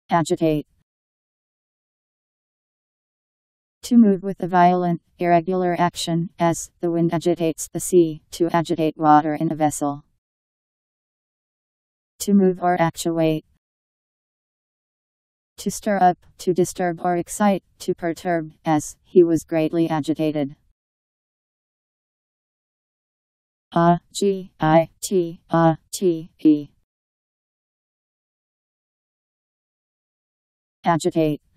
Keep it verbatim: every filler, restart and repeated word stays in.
Agitate. To move with a violent, irregular action, as the wind agitates the sea, to agitate water in a vessel. To move or actuate. To stir up, to disturb or excite, to perturb, as he was greatly agitated. A G I T A T E. Agitate.